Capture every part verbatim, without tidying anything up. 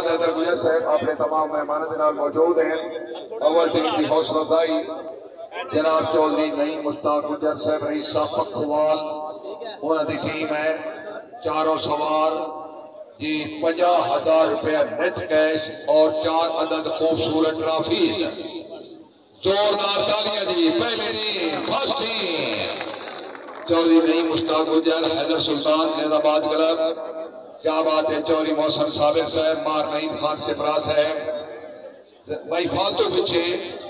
शहजाद हैदर गुजर साहब अपने तमाम मेहमानों के नाल मौजूद हैं। अव्वल टीम की हौसला अफजाई जनाब चौधरी नईम मुश्ताक गुजर साहब रईस साहब पखवाल उन्होंने टीम है। चारों सवार जी पचास हजार रुपया नेट कैश और चार अदद खूबसूरत ट्रॉफीज। जोरदार तालियां जी। पहले team first team Chaudhry Naeem Mushtaq Gujjar Haider Sultan Faizabad club. क्या बात है। चौधरी मोहसन साबिर साहब मार नईम खान से प्रास है भाई फालतू पीछे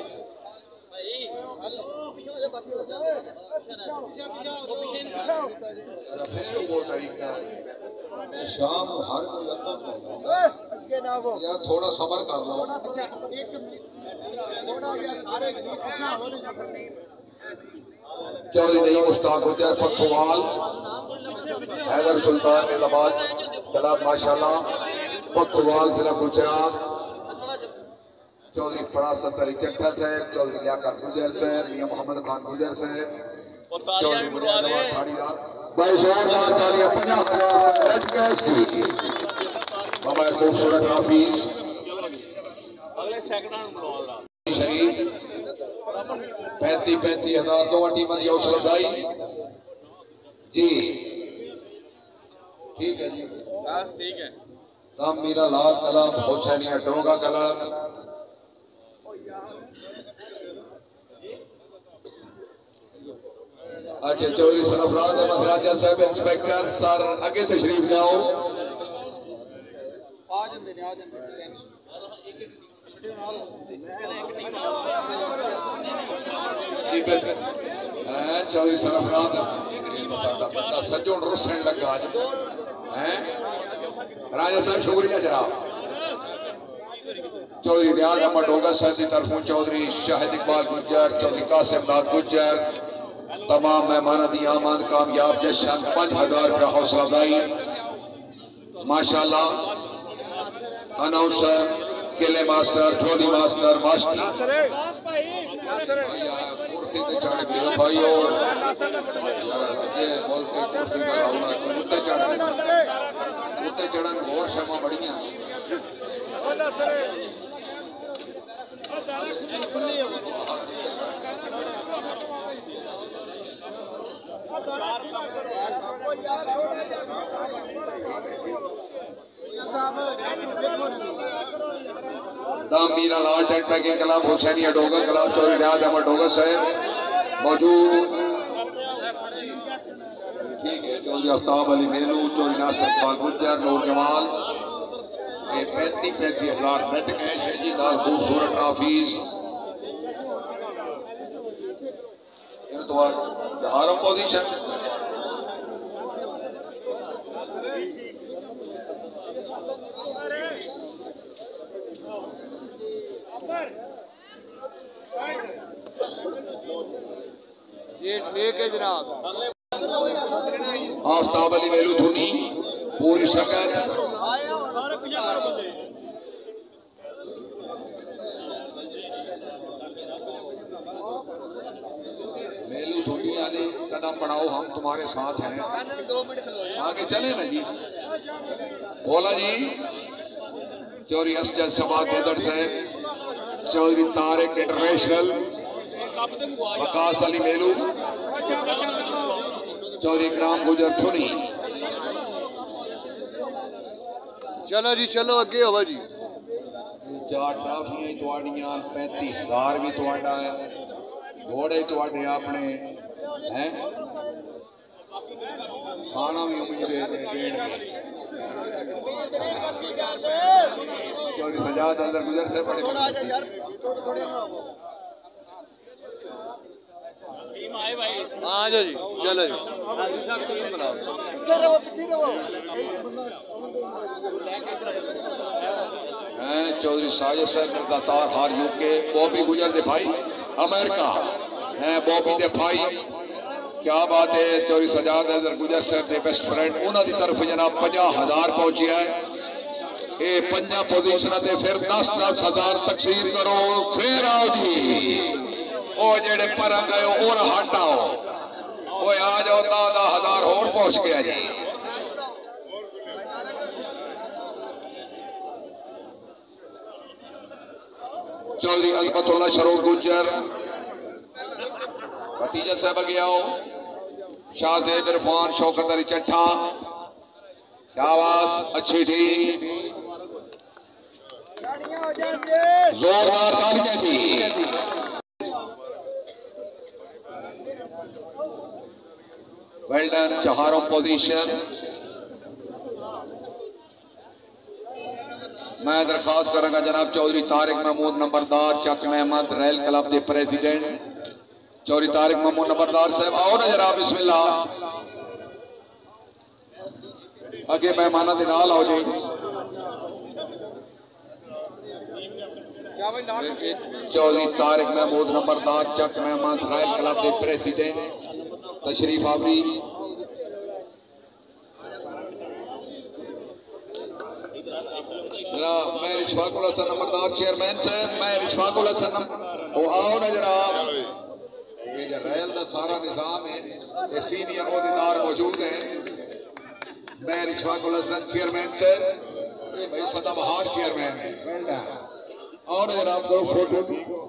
वो तरीका शाम हर कोई यार थोड़ा सबर कर लो। चौधरी नईम मुश्ताक गुजर पखवाल हैदर सुल्तान फैजाबाद क्लब माशाल्लाह पखवाल जिला गुजरात। चौधरी फरासत अली चट्टा साहब चौधरी लियाकत गुजर साहब मियां मोहम्मद खान गुजर साहब चौधरी मुरादाबाद ठाड़िया भाई जोरदार तालियां पचास हजार नेट कैश की बाबा खूबसूरत ट्रॉफीज। अगले सेकंड बुलाओ शरीफ पैंतीस पैंतीस हजार दो टीम की हौसला अफजाई जी। ठीक है जी ठीक है। तम मीरा लाल कलब हुसैनिया डोंगा कलब। अच्छा चौधरी सरफराज अहमद राजा साहब इंस्पेक्टर सर अगे तशरीफ लाओ। चौधरी सरफराज बंदा सजों रुसन लगा राजा साहब शुक्रिया जनाब। चौधरी रियाज अहमद डोगा साहब की तरफों चौधरी शाहिद इकबाल गुज्जर चौधरी कासिम नाथ गुज्जर तमाम मेहमानों की आमद कामयाब जश्न पांच हजार रुपया हौसला अफजाई माशाल्लाह। अनाउंसर किले मास्टर ट्रोली मास्टर मास्टर कुर्सी से चढ़ गए भाई और मुल्क की कुर्सी का रौला उत्ते चढ़ उत्ते चढ़न और शर्मा बड़िया मीरा लाल टेंट के क्लब हुसैनिया डोगा क्लब चौधरी रियाज अहमद डोगा साहब मौजूद। ठीक है। चौधरी आफ्ताब अली मेलू चौधरी नासिर इकबाल गुज्जर नूर जमाल ये पैंतीस पैंतीस हजार नेट कैश है जी नाल खूबसूरत ट्रॉफीज। चारों पोजीशन ये ठीक है जनाब। आफ्ताब अली मेलू धुनी पूरी शकल मेलू धुनी आने कदम बढ़ाओ हम तुम्हारे साथ हैं। आगे चले ना जी बोला जी। चौधरी असजद समाद बेदर साहब चौधरी तारिक इंटरनेशनल वकास अली मेलू चौधरी इकराम गुजर धुनी। चलो जी चलो अगे हो जी। चार ट्राफियां तुहाड़ियां पैंतीस हजार भी तुहाडा है घोड़े तुहाडे अपने हैं खाना भी उम्मीद देंगे। चौधरी सजाद अंदर गुजर से बड़े हाँ जी चलो जी चौधरी साजिद साहब दातार हार यूके बॉबी गुजर दे भाई अमेरिका है बॉबी दे भाई क्या बात है। चौधरी सजाद नजर गुजर साहब के बेस्ट फ्रेंड उन्होंने तरफ जनाब पचास हजार पहुंचे है। ये पंजा पोजिशन से फिर दस दस हजार तकसीर करो फिर आओ जी ओ जेड़े पर गए और हट आओ वो आ जाओ दस हजार और पहुंच गया जी। चौधरी अजमतुल्लाह शरोफ गुज्जर भतीजा साहब गया शाहजेब इरफान शौकत अली चट्ठा शाबाश अच्छी थी जोरदार तालियां थी। वेल डन चारों पोजीशन। मैं दरखास्त करूंगा जनाब चौधरी तारिक महमूद नंबरदार चक महमद रैल क्लब के प्रेसिडेंट चौधरी तारिक महमूद नंबरदार साहब आओ ना जनाब बिस्मिल्लाह अगे मेहमाना के नाल आओ जी। चौधरी तारिक महमूद नंबरदार चक महमद रैल क्लब के प्रेसिडेंट तशरीफ आवरी। जनाब मैं रिशफाकुल हसन नंबरदार चेयरमैन साहब मैं रिशफाकुल हसन वो आओ ना जनाब। ये जो रैल का सारा निजाम है ये सीनियर अहदेदार मौजूद हैं। मैं रिशफाकुल हसन चेयरमैन साहब ये भाई सदाबहार चेयरमैन है और जनाब दो फोटो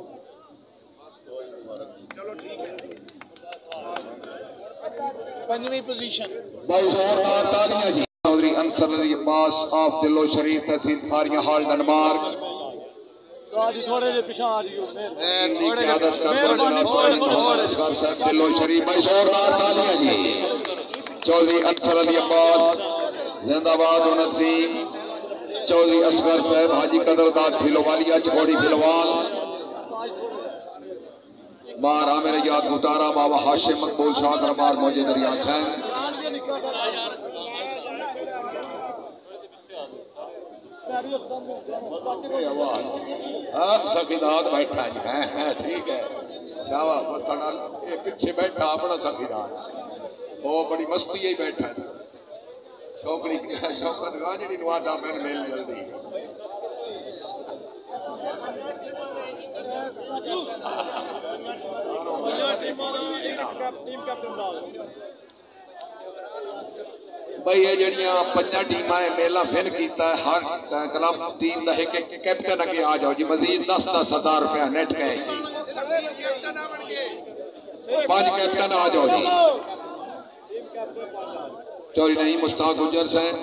चलो ठीक है पंजवीं पोजीशन भाई जोरदार तालियां जी। चौधरी अंसर अली अब्बास ऑफ दिलो शरीफ तहसील खारिया हाल डनमार्क थोड़े जे पिछा आ जियो थोड़े आदत करतो जनाब साहब दिलो शरीफ भाई जोरदार तालियां जी। चौधरी अंसर अली अब्बास जिंदाबाद उनथरी चौधरी असगर साहब हाजी कदरदार फिलोवालिया चकोड़ी फिलवाल मार आमिर याद मुतारा बाबा हाशिम मकबूल शाह दरबार मौजे दरिया छैन सखीदाद बैठा जी है, है ठीक है शाबाश ये पीछे बैठा अपना सखीदाद वो बड़ी मस्ती ही बैठा शौकरी शौकत गा जी नवादा मैंने मिल जल्दी भाई ये जड़ियां पंजा टीम मेला फिन किया हर क्लब टीम का एक एक कैप्टन अगे आ जाओ जी मजीद दस दस हजार रुपया नेट गए पांच कैप्टन आ जाओ जी। चौधरी नहीं मुश्ताक गुज्जर साहब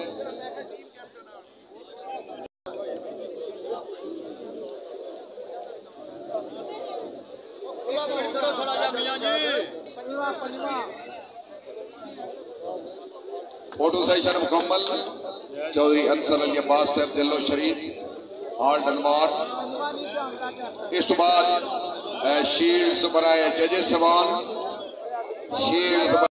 फोटो सेशन मुकम्मल। चौधरी अंसर अली अब्बास साहब दिलो शरीफ हाल डनमार्क। इस तो बाद शील्ड बनाए जजेस सवाल शील्ड